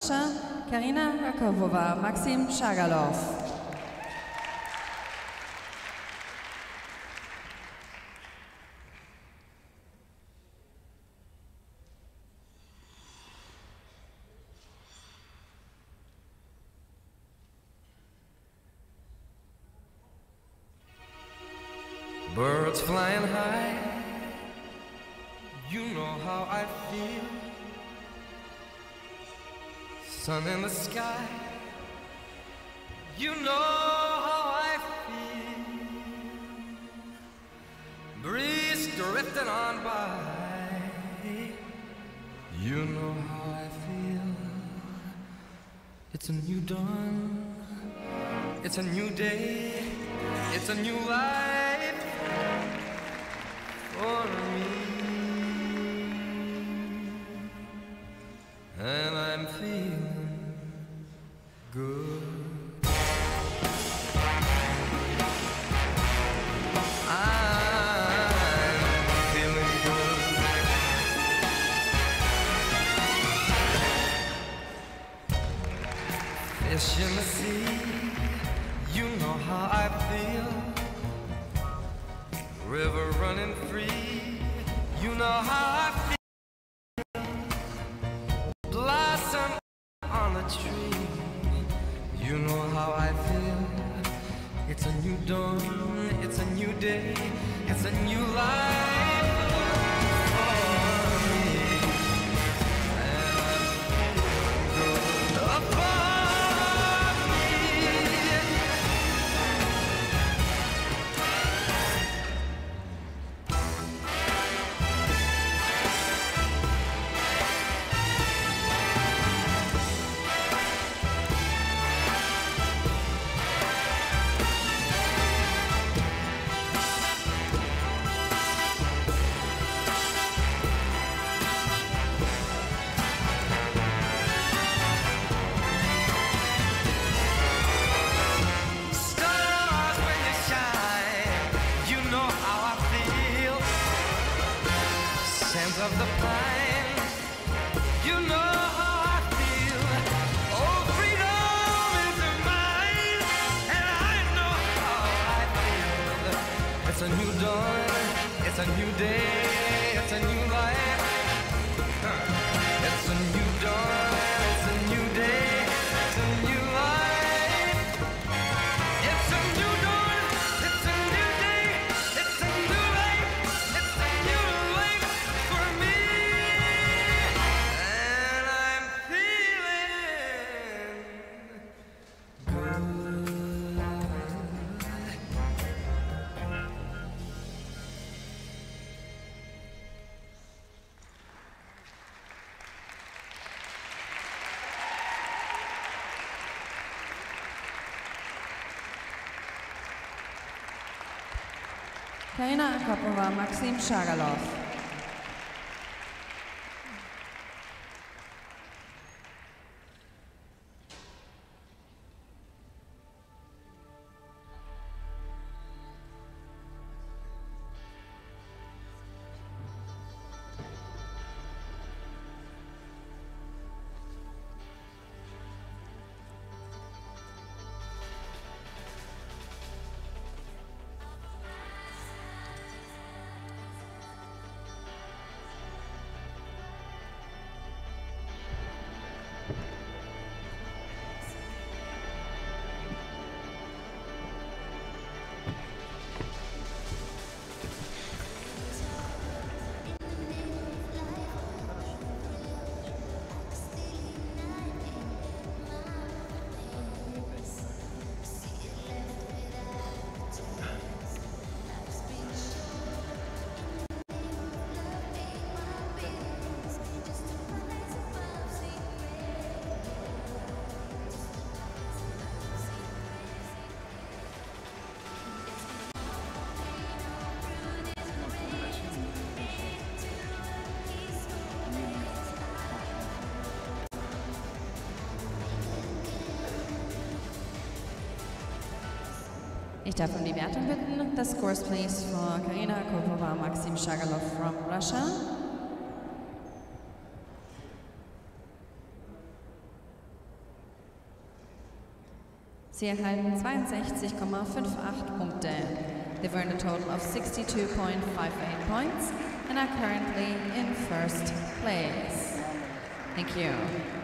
Karina Rakovova, Maxim Shagalov. Birds flying high, you know how I feel. Sun in the sky, you know how I feel. Breeze drifting on by, you know how I feel. It's a new dawn, it's a new day, it's a new life for me, and I'm feeling good. I'm feeling good. Fish in the sea, you know how I feel. River running free, you know how I feel. Blossom on the tree, you know how I feel. It's a new dawn, it's a new day, it's a new life for me. And I'm feeling good above me. Stars when you shine, you know how I feel. Scent of the pine, you know how I feel. Oh, freedom is mine, and I know how I feel. It's a new dawn, it's a new day, it's a new life. It's a new dawn, it's a new day, it's a new life. It's a new dawn, it's a new day, it's a new life, it's a new life for me. And I'm feeling good. Karina Rakovova, Maxim Shagalov. Ich darf um die Wertung bitten. The scores please for Karina Rakovova, Maxim Shagalov from Russia. Sie erhalten 62,58 Punkte. They've earned a total of 62.58 points and are currently in first place. Thank you.